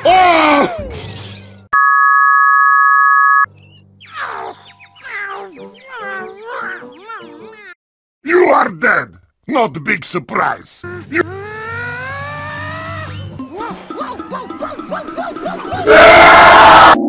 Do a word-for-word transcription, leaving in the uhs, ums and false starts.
Oh! You are dead! Not big surprise! You Ah!